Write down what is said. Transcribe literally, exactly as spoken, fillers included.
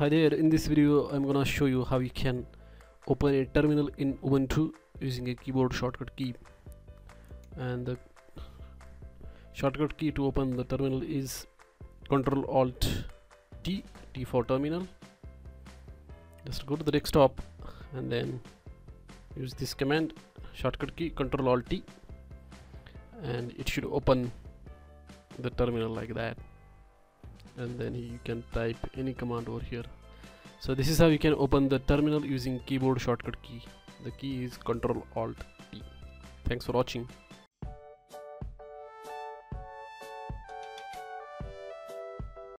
Hi there, in this video I'm gonna show you how you can open a terminal in Ubuntu using a keyboard shortcut key. And the shortcut key to open the terminal is Control Alt T, T for terminal. Just go to the desktop and then use this command, shortcut key Control Alt T, and it should open the terminal like that. And then you can type any command over here. So this is how you can open the terminal using keyboard shortcut key. The key is Control Alt T. Thanks for watching.